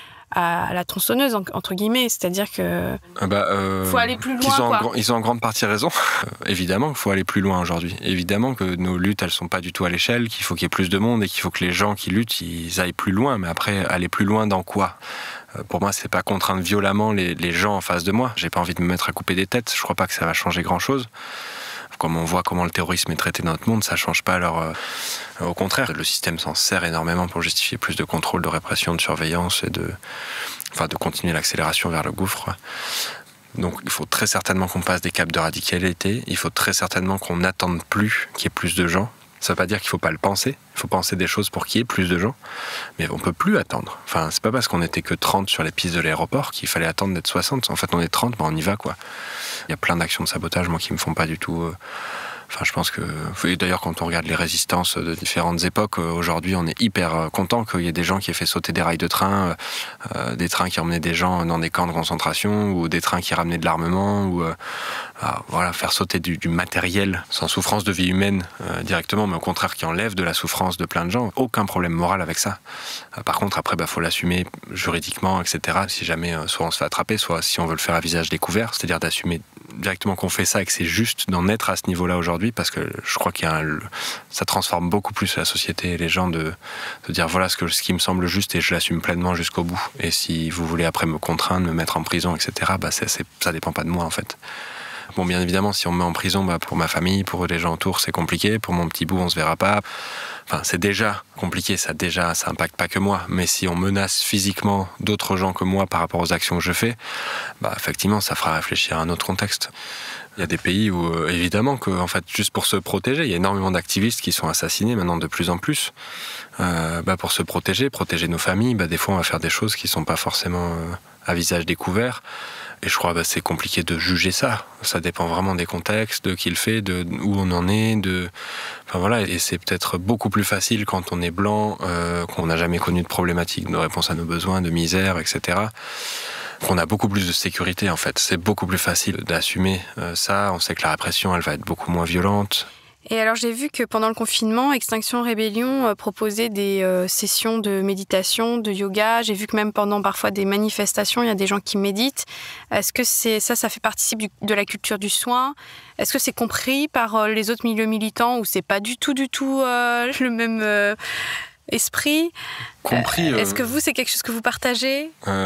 à la tronçonneuse, entre guillemets, c'est-à-dire que faut aller plus loin. Ils ont en grande partie raison. Évidemment qu'il faut aller plus loin aujourd'hui. Évidemment que nos luttes, elles sont pas du tout à l'échelle, qu'il faut qu'il y ait plus de monde et qu'il faut que les gens qui luttent, ils aillent plus loin. Mais après, aller plus loin dans quoi ? Pour moi, c'est pas contraindre violemment les gens en face de moi. J'ai pas envie de me mettre à couper des têtes. Je crois pas que ça va changer grand-chose. Comme on voit comment le terrorisme est traité dans notre monde, ça change pas. Au contraire, le système s'en sert énormément pour justifier plus de contrôle, de répression, de surveillance et de continuer l'accélération vers le gouffre. Donc il faut très certainement qu'on passe des caps de radicalité. Il faut très certainement qu'on n'attende plus qu'il y ait plus de gens. Ça ne veut pas dire qu'il ne faut pas le penser. Il faut penser des choses pour qu'il y ait plus de gens. Mais on ne peut plus attendre. Enfin, c'est pas parce qu'on n'était que 30 sur les pistes de l'aéroport qu'il fallait attendre d'être 60. En fait, on est 30, on y va, quoi. Il y a plein d'actions de sabotage, moi, qui me font pas du tout... Enfin, je pense que... Et d'ailleurs, quand on regarde les résistances de différentes époques, aujourd'hui, on est hyper content qu'il y ait des gens qui aient fait sauter des rails de train, des trains qui emmenaient des gens dans des camps de concentration, ou des trains qui ramenaient de l'armement, ou faire sauter du matériel sans souffrance de vie humaine directement, mais au contraire qui enlève de la souffrance de plein de gens. Aucun problème moral avec ça. Par contre, après, faut l'assumer juridiquement, etc. Si jamais, soit on se fait attraper, soit si on veut le faire à visage découvert, c'est-à-dire d'assumer directement qu'on fait ça et que c'est juste d'en être à ce niveau-là aujourd'hui, parce que je crois ça transforme beaucoup plus la société et les gens de dire voilà ce qui me semble juste et je l'assume pleinement jusqu'au bout. Et si vous voulez après me contraindre, me mettre en prison, etc., ça dépend pas de moi en fait. Bon, bien évidemment, si on me met en prison, pour ma famille, pour les gens autour, c'est compliqué. Pour mon petit bout, on se verra pas. Enfin, c'est déjà compliqué, ça impacte pas que moi. Mais si on menace physiquement d'autres gens que moi par rapport aux actions que je fais, effectivement, ça fera réfléchir à un autre contexte. Il y a des pays où, évidemment, en fait, juste pour se protéger, il y a énormément d'activistes qui sont assassinés maintenant de plus en plus. Pour se protéger nos familles, des fois, on va faire des choses qui sont pas forcément à visage découvert. Et je crois c'est compliqué de juger ça. Ça dépend vraiment des contextes, de qui le fait, de où on en est, Et c'est peut-être beaucoup plus facile quand on est blanc, qu'on n'a jamais connu de problématique de réponse à nos besoins, de misère, etc. Qu'on a beaucoup plus de sécurité en fait. C'est beaucoup plus facile d'assumer ça. On sait que la répression, elle va être beaucoup moins violente. Et alors j'ai vu que pendant le confinement, Extinction Rébellion proposait des sessions de méditation, de yoga. J'ai vu que même pendant parfois des manifestations, il y a des gens qui méditent. Est-ce que ça fait partie de la culture du soin? Est-ce que c'est compris par les autres milieux militants ou c'est pas du tout le même esprit? Compris. Est-ce que c'est quelque chose que vous partagez?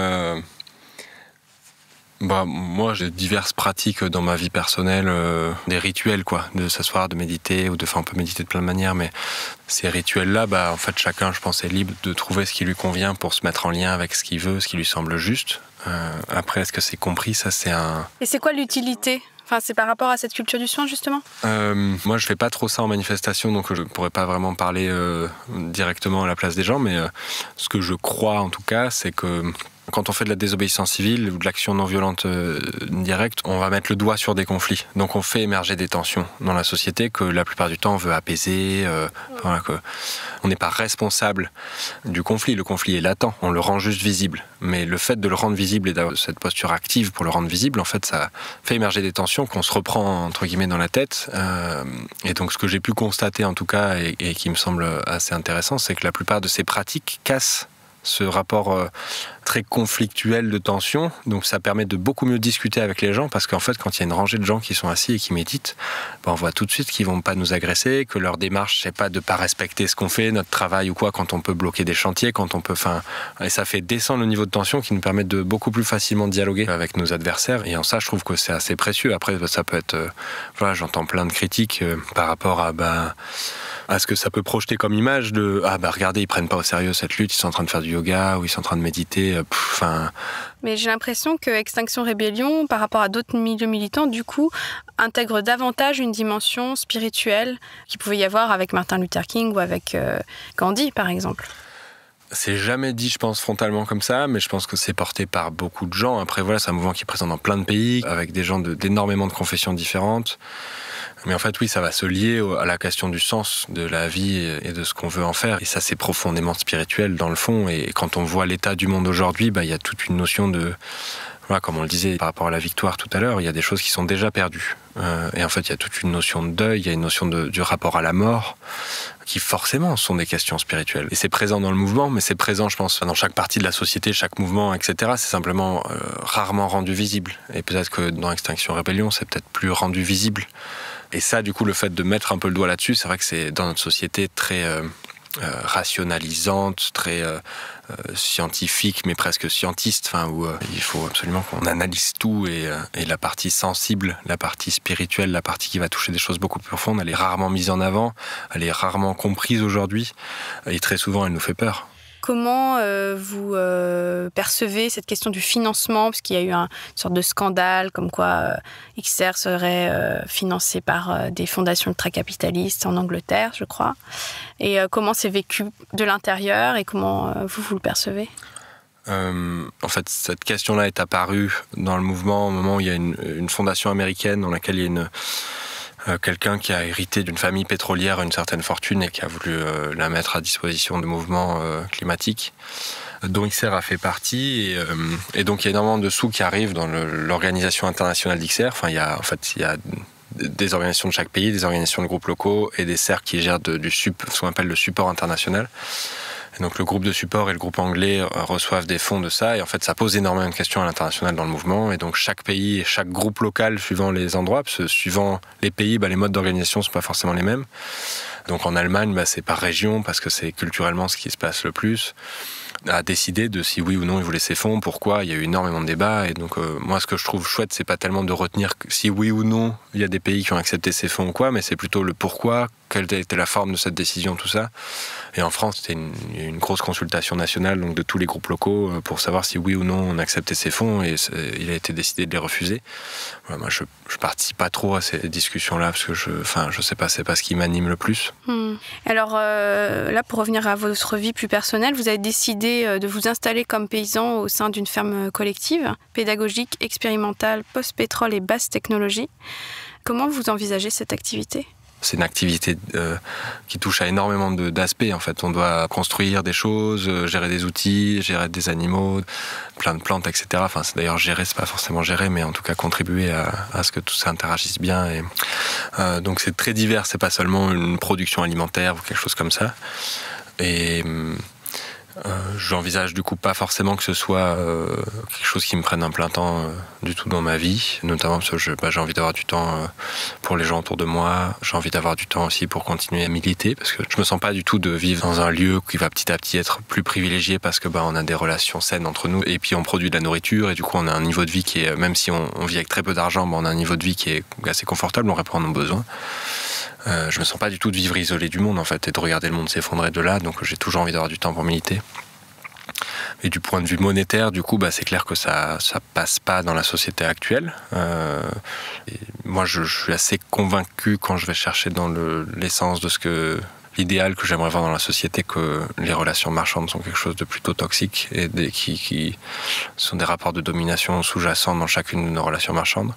Moi, j'ai diverses pratiques dans ma vie personnelle, des rituels, quoi, de s'asseoir, de méditer, on peut méditer de plein de manières, mais ces rituels-là, en fait, chacun, je pense, est libre de trouver ce qui lui convient pour se mettre en lien avec ce qu'il veut, ce qui lui semble juste. Après, est-ce que c'est compris? Ça, c'est un... Et c'est quoi l'utilité? Enfin, c'est par rapport à cette culture du soin, justement? Moi, je fais pas trop ça en manifestation, donc je pourrais pas vraiment parler directement à la place des gens, mais ce que je crois, en tout cas, c'est que quand on fait de la désobéissance civile ou de l'action non violente directe, on va mettre le doigt sur des conflits. Donc on fait émerger des tensions dans la société que la plupart du temps on veut apaiser. On n'est pas responsable du conflit. Le conflit est latent, on le rend juste visible. Mais le fait de le rendre visible et d'avoir cette posture active pour le rendre visible, en fait, ça fait émerger des tensions qu'on se reprend entre guillemets dans la tête. Et donc ce que j'ai pu constater en tout cas et qui me semble assez intéressant, c'est que la plupart de ces pratiques cassent ce rapport très conflictuel de tension. Donc ça permet de beaucoup mieux discuter avec les gens parce qu'en fait, quand il y a une rangée de gens qui sont assis et qui méditent, on voit tout de suite qu'ils vont pas nous agresser, que leur démarche, c'est pas de pas respecter ce qu'on fait, notre travail ou quoi, quand on peut bloquer des chantiers, et ça fait descendre le niveau de tension qui nous permet de beaucoup plus facilement dialoguer avec nos adversaires. Et en ça, je trouve que c'est assez précieux. Après, ça peut être... j'entends plein de critiques par rapport à ce que ça peut projeter comme image de regardez, ils prennent pas au sérieux cette lutte, ils sont en train de faire du yoga ou ils sont en train de méditer. Mais j'ai l'impression que Extinction Rébellion, par rapport à d'autres milieux militants, du coup, intègre davantage une dimension spirituelle qu'il pouvait y avoir avec Martin Luther King ou avec Gandhi, par exemple. C'est jamais dit, je pense, frontalement comme ça, mais je pense que c'est porté par beaucoup de gens. Après, voilà, c'est un mouvement qui est présent dans plein de pays, avec des gens d'énormément de confessions différentes. Mais en fait, oui, ça va se lier à la question du sens de la vie et de ce qu'on veut en faire. Et ça, c'est profondément spirituel dans le fond. Et quand on voit l'état du monde aujourd'hui, il y a toute une notion de... Voilà, comme on le disait par rapport à la victoire tout à l'heure, il y a des choses qui sont déjà perdues. Et en fait, il y a toute une notion de deuil, il y a une notion du rapport à la mort, qui forcément sont des questions spirituelles. Et c'est présent dans le mouvement, mais c'est présent, je pense, dans chaque partie de la société, chaque mouvement, etc. C'est simplement rarement rendu visible. Et peut-être que dans Extinction Rébellion, c'est peut-être plus rendu visible. Et ça, du coup, le fait de mettre un peu le doigt là-dessus, c'est vrai que c'est dans notre société très rationalisante, très scientifique, mais presque scientiste, où il faut absolument qu'on analyse tout et la partie sensible, la partie spirituelle, la partie qui va toucher des choses beaucoup plus profondes, elle est rarement mise en avant, elle est rarement comprise aujourd'hui, et très souvent elle nous fait peur. Comment vous percevez cette question du financement, parce qu'il y a eu une sorte de scandale comme quoi XR serait financé par des fondations ultracapitalistes en Angleterre, je crois. Et comment c'est vécu de l'intérieur et comment vous le percevez? En fait, cette question-là est apparue dans le mouvement au moment où il y a une fondation américaine dans laquelle il y a quelqu'un qui a hérité d'une famille pétrolière une certaine fortune et qui a voulu la mettre à disposition de mouvements climatiques, dont XR a fait partie. Et donc, il y a énormément de sous qui arrivent dans l'organisation internationale d'XR. Il y a des organisations de chaque pays, des organisations de groupes locaux et des cercles qui gèrent ce qu'on appelle le support international. Et donc le groupe de support et le groupe anglais reçoivent des fonds de ça, et en fait ça pose énormément de questions à l'international dans le mouvement, et donc chaque pays et chaque groupe local, suivant les endroits, parce que suivant les pays, les modes d'organisation ne sont pas forcément les mêmes. Donc en Allemagne, c'est par région, parce que c'est culturellement ce qui se passe le plus, a décidé de si oui ou non il voulait ces fonds, pourquoi, il y a eu énormément de débats, et donc moi ce que je trouve chouette, c'est pas tellement de retenir si oui ou non il y a des pays qui ont accepté ces fonds ou quoi, mais c'est plutôt le pourquoi, quelle était la forme de cette décision, tout ça. Et en France, c'était une grosse consultation nationale, donc de tous les groupes locaux, pour savoir si oui ou non on acceptait ces fonds, et il a été décidé de les refuser. Voilà, moi, je participe pas trop à ces discussions-là, parce que je sais pas, c'est pas ce qui m'anime le plus. Alors là, pour revenir à votre vie plus personnelle, vous avez décidé de vous installer comme paysan au sein d'une ferme collective, pédagogique, expérimentale, post-pétrole et basse technologie. Comment vous envisagez cette activité ? C'est une activité qui touche à énormément d'aspects. En fait, on doit construire des choses, gérer des outils, gérer des animaux, plein de plantes, etc. Enfin, c'est d'ailleurs gérer, c'est pas forcément gérer, mais en tout cas contribuer à ce que tout ça interagisse bien. Et, donc c'est très divers. C'est pas seulement une production alimentaire ou quelque chose comme ça. Et j'envisage du coup pas forcément que ce soit quelque chose qui me prenne un plein temps du tout dans ma vie, notamment parce que j'ai envie d'avoir du temps pour les gens autour de moi, j'ai envie d'avoir du temps aussi pour continuer à militer, parce que je me sens pas du tout de vivre dans un lieu qui va petit à petit être plus privilégié parce que on a des relations saines entre nous, et puis on produit de la nourriture, et du coup on a un niveau de vie qui est, même si on vit avec très peu d'argent, on a un niveau de vie qui est assez confortable, on répond à nos besoins. Je me sens pas du tout de vivre isolé du monde en fait, et de regarder le monde s'effondrer de là, donc j'ai toujours envie d'avoir du temps pour militer. Et du point de vue monétaire, du coup, c'est clair que ça passe pas dans la société actuelle. Et moi, je suis assez convaincu quand je vais chercher dans l'essence de l'idéal que j'aimerais voir dans la société, que les relations marchandes sont quelque chose de plutôt toxique et qui sont des rapports de domination sous-jacents dans chacune de nos relations marchandes,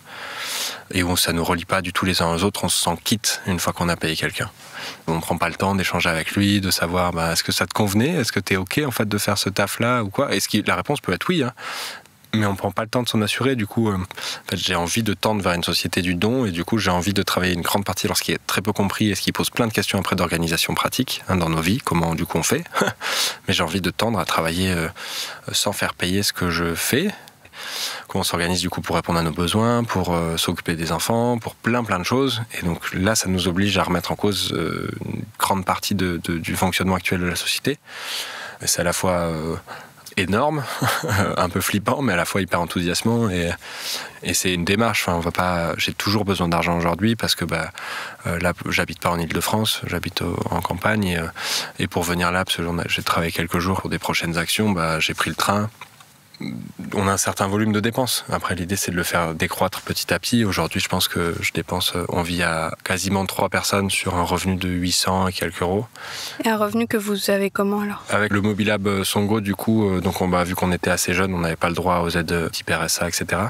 et où ça ne nous relie pas du tout les uns aux autres, on se sent quitte une fois qu'on a payé quelqu'un. On ne prend pas le temps d'échanger avec lui, de savoir est-ce que ça te convenait, est-ce que tu es OK en fait de faire ce taf-là ou quoi. La réponse peut être oui, hein. Mais on ne prend pas le temps de s'en assurer. Du coup, j'ai envie de tendre vers une société du don, et du coup, j'ai envie de travailler une grande partie lorsqu'il est très peu compris et ce qui pose plein de questions après d'organisation pratique dans nos vies, comment du coup on fait. Mais j'ai envie de tendre à travailler sans faire payer ce que je fais. Comment on s'organise du coup pour répondre à nos besoins, pour s'occuper des enfants, pour plein de choses. Et donc là, ça nous oblige à remettre en cause une grande partie du fonctionnement actuel de la société. Et c'est à la fois énorme, un peu flippant, mais à la fois hyper enthousiasmant, et c'est une démarche. J'ai toujours besoin d'argent aujourd'hui parce que là, j'habite pas en Île-de-France, j'habite en campagne, et pour venir là, parce que j'ai travaillé quelques jours pour des prochaines actions, j'ai pris le train. On a un certain volume de dépenses. Après, l'idée, c'est de le faire décroître petit à petit. Aujourd'hui, je pense que on vit à quasiment 3 personnes sur un revenu de 800 et quelques euros. Et un revenu que vous avez comment alors ? Avec le Mobilab Songo, du coup, donc vu qu'on était assez jeunes, on n'avait pas le droit aux aides type RSA, etc.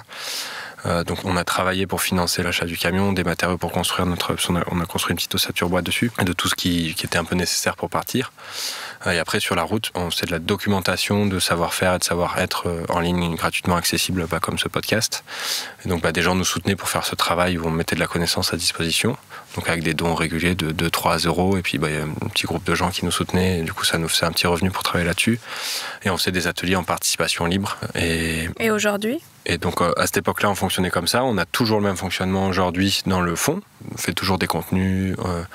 Donc on a travaillé pour financer l'achat du camion, des matériaux pour construire on a construit une petite ossature bois dessus, et de tout ce qui était un peu nécessaire pour partir. Et après, sur la route, c'est de la documentation, de savoir-faire et de savoir-être en ligne gratuitement accessible, comme ce podcast. Et donc des gens nous soutenaient pour faire ce travail où on mettait de la connaissance à disposition, donc avec des dons réguliers de 2-3 euros, et puis il y a un petit groupe de gens qui nous soutenaient, et du coup ça nous faisait un petit revenu pour travailler là-dessus. Et on faisait des ateliers en participation libre. Et aujourd'hui ? Et donc à cette époque-là, on fonctionnait comme ça. On a toujours le même fonctionnement aujourd'hui dans le fond. On fait toujours des contenus,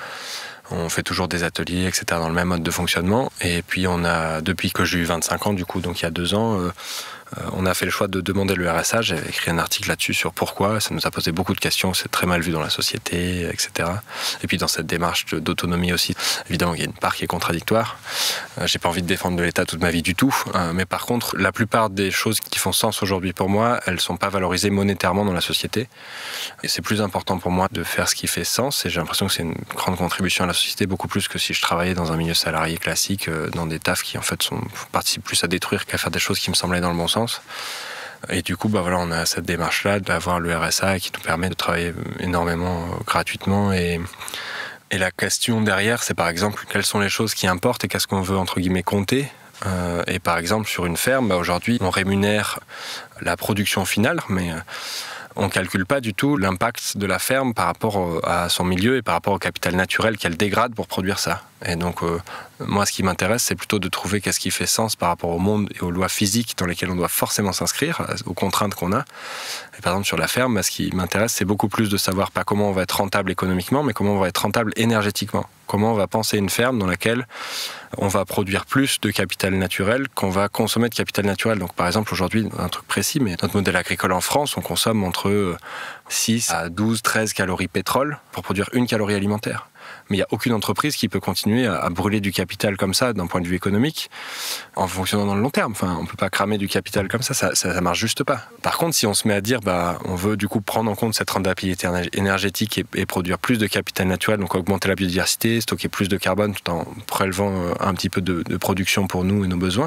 on fait toujours des ateliers, etc. dans le même mode de fonctionnement. Et puis depuis que j'ai eu 25 ans, du coup, donc il y a 2 ans, on a fait le choix de demander le RSA. J'avais écrit un article là-dessus sur pourquoi. Ça nous a posé beaucoup de questions. C'est très mal vu dans la société, etc. Et puis dans cette démarche d'autonomie aussi, évidemment, il y a une part qui est contradictoire. J'ai pas envie de défendre de l'État toute ma vie du tout. Mais par contre, la plupart des choses qui font sens aujourd'hui pour moi, elles sont pas valorisées monétairement dans la société. Et c'est plus important pour moi de faire ce qui fait sens. Et j'ai l'impression que c'est une grande contribution à la société, beaucoup plus que si je travaillais dans un milieu salarié classique, dans des tafs qui en fait participent plus à détruire qu'à faire des choses qui me semblaient dans le bon sens. Et du coup, on a cette démarche-là d'avoir le RSA qui nous permet de travailler énormément gratuitement. Et la question derrière, c'est par exemple, quelles sont les choses qui importent et qu'est-ce qu'on veut, entre guillemets, compter. Et par exemple, sur une ferme, aujourd'hui, on rémunère la production finale, mais on ne calcule pas du tout l'impact de la ferme par rapport à son milieu et par rapport au capital naturel qu'elle dégrade pour produire ça. Et donc, moi, ce qui m'intéresse, c'est plutôt de trouver qu'est-ce qui fait sens par rapport au monde et aux lois physiques dans lesquelles on doit forcément s'inscrire, aux contraintes qu'on a. Et par exemple, sur la ferme, ce qui m'intéresse, c'est beaucoup plus de savoir pas comment on va être rentable économiquement, mais comment on va être rentable énergétiquement. Comment on va penser une ferme dans laquelle on va produire plus de capital naturel qu'on va consommer de capital naturel. Donc, par exemple, aujourd'hui, un truc précis, mais notre modèle agricole en France, on consomme entre 6 à 12, 13 calories pétrole pour produire 1 calorie alimentaire. Mais il n'y a aucune entreprise qui peut continuer à brûler du capital comme ça, d'un point de vue économique, en fonctionnant dans le long terme. Enfin, on ne peut pas cramer du capital comme ça ne marche juste pas. Par contre, si on se met à dire, on veut du coup prendre en compte cette rentabilité énergétique et produire plus de capital naturel, donc augmenter la biodiversité, stocker plus de carbone tout en prélevant un petit peu de production pour nous et nos besoins,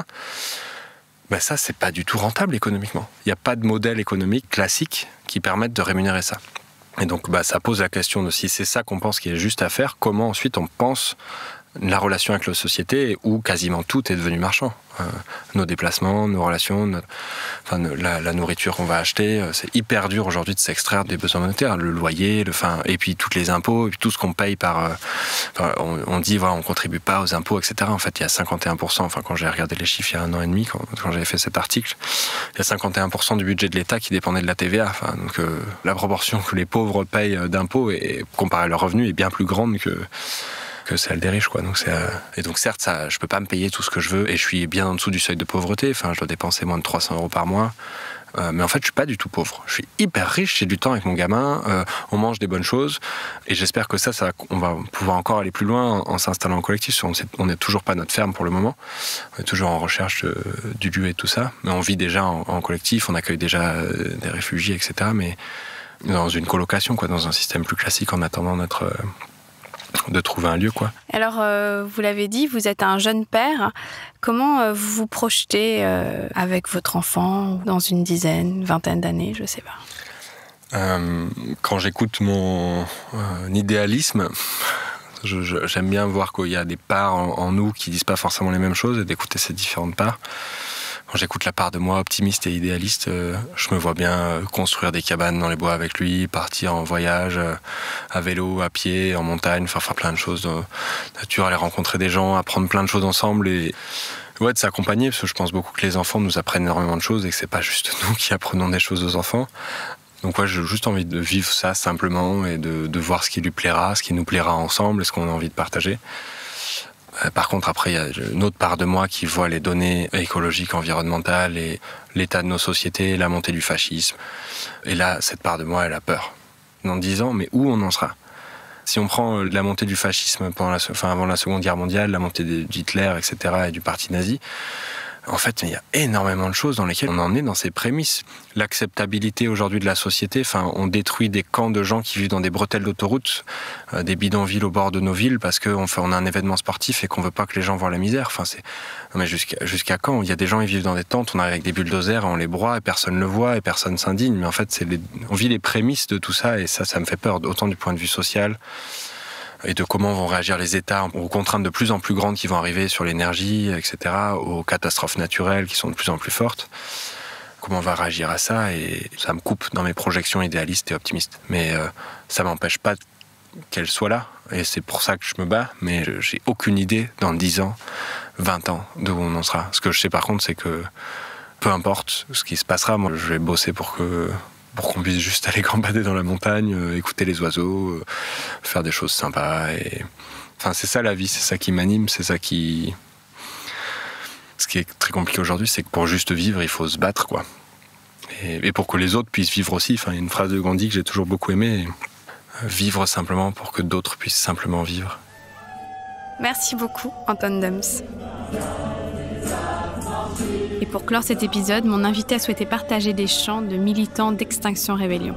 ça, c'est pas du tout rentable économiquement. Il n'y a pas de modèle économique classique qui permette de rémunérer ça. Et donc ça pose la question de si c'est ça qu'on pense qu'il est juste à faire, comment ensuite on pense la relation avec la société où quasiment tout est devenu marchand. Nos déplacements, nos relations, la nourriture qu'on va acheter, c'est hyper dur aujourd'hui de s'extraire des besoins monétaires, le loyer, et puis tous les impôts, et puis tout ce qu'on paye par... on dit, voilà, on contribue pas aux impôts, etc. En fait, il y a 51%, quand j'ai regardé les chiffres il y a 1 an et demi, quand j'avais fait cet article, il y a 51% du budget de l'État qui dépendait de la TVA. Donc la proportion que les pauvres payent d'impôts, comparée à leurs revenus, est bien plus grande que celle des riches, quoi. Et donc certes, ça, je peux pas me payer tout ce que je veux, et je suis bien en dessous du seuil de pauvreté. Je dois dépenser moins de 300 € par mois. Mais en fait, je suis pas du tout pauvre. Je suis hyper riche, j'ai du temps avec mon gamin, on mange des bonnes choses, et j'espère que on va pouvoir encore aller plus loin en s'installant en collectif. On n'est toujours pas notre ferme pour le moment. On est toujours en recherche du lieu et tout ça. Mais on vit déjà en collectif, on accueille déjà des réfugiés, etc. Mais dans une colocation, quoi, dans un système plus classique, en attendant de trouver un lieu, quoi. Alors, vous l'avez dit, vous êtes un jeune père. Comment vous vous projetez avec votre enfant dans une dizaine, vingtaine d'années, je sais pas. Quand j'écoute mon idéalisme, j'aime bien voir qu'il y a des parts en nous qui disent pas forcément les mêmes choses et d'écouter ces différentes parts. Quand j'écoute la part de moi optimiste et idéaliste, je me vois bien construire des cabanes dans les bois avec lui, partir en voyage à vélo, à pied, en montagne, faire plein de choses dans la nature, aller rencontrer des gens, apprendre plein de choses ensemble et de s'accompagner, parce que je pense beaucoup que les enfants nous apprennent énormément de choses et que c'est pas juste nous qui apprenons des choses aux enfants. Donc j'ai juste envie de vivre ça simplement et de voir ce qui lui plaira, ce qui nous plaira ensemble et ce qu'on a envie de partager. Par contre, après, il y a une autre part de moi qui voit les données écologiques, environnementales et l'état de nos sociétés, la montée du fascisme. Et là, cette part de moi, elle a peur. Dans 10 ans, mais où on en sera ? Si on prend la montée du fascisme avant la Seconde Guerre mondiale, la montée d'Hitler, etc., et du parti nazi, en fait, il y a énormément de choses dans lesquelles on en est dans ces prémices. L'acceptabilité aujourd'hui de la société, on détruit des camps de gens qui vivent dans des bretelles d'autoroute, des bidonvilles au bord de nos villes parce qu'on a un événement sportif et qu'on veut pas que les gens voient la misère. Non mais jusqu'à quand ? Il y a des gens, ils vivent dans des tentes, on arrive avec des bulldozers, on les broie et personne le voit et personne s'indigne. Mais en fait, on vit les prémices de tout ça et ça me fait peur, autant du point de vue social et de comment vont réagir les États aux contraintes de plus en plus grandes qui vont arriver sur l'énergie, etc., aux catastrophes naturelles qui sont de plus en plus fortes. Comment on va réagir à ça ? Et ça me coupe dans mes projections idéalistes et optimistes. Mais ça m'empêche pas qu'elle soit là. Et c'est pour ça que je me bats. Mais j'ai aucune idée dans 10 ans, 20 ans, d'où on en sera. Ce que je sais par contre, c'est que peu importe ce qui se passera, moi je vais bosser pour qu'on puisse juste aller gambader dans la montagne, écouter les oiseaux, faire des choses sympas. C'est ça la vie, c'est ça qui m'anime, c'est ça qui... Ce qui est très compliqué aujourd'hui, c'est que pour juste vivre, il faut se battre, quoi. Et pour que les autres puissent vivre aussi. Il y a une phrase de Gandhi que j'ai toujours beaucoup aimée, vivre simplement pour que d'autres puissent simplement vivre. Merci beaucoup, Anton Dums. Et pour clore cet épisode, mon invité a souhaité partager des chants de militants d'Extinction Rébellion.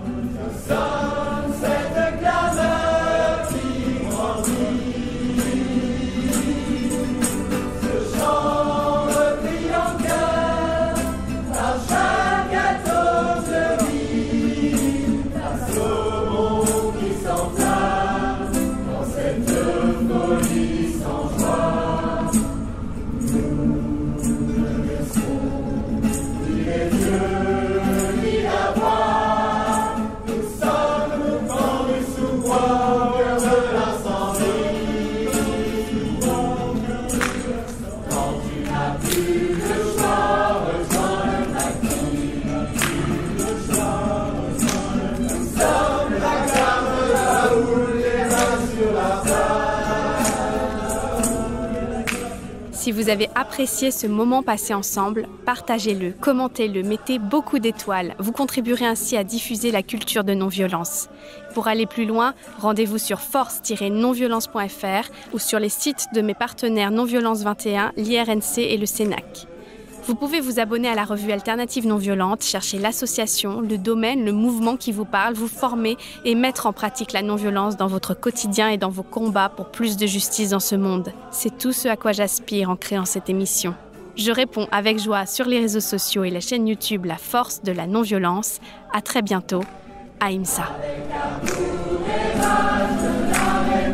Si vous avez apprécié ce moment passé ensemble, partagez-le, commentez-le, mettez beaucoup d'étoiles. Vous contribuerez ainsi à diffuser la culture de non-violence. Pour aller plus loin, rendez-vous sur force-nonviolence.fr ou sur les sites de mes partenaires Non-Violence 21, l'IRNC et le CENAC. Vous pouvez vous abonner à la revue Alternative Non-Violente, chercher l'association, le domaine, le mouvement qui vous parle, vous former et mettre en pratique la non-violence dans votre quotidien et dans vos combats pour plus de justice dans ce monde. C'est tout ce à quoi j'aspire en créant cette émission. Je réponds avec joie sur les réseaux sociaux et la chaîne YouTube La Force de la Non-Violence. À très bientôt. Ahimsa.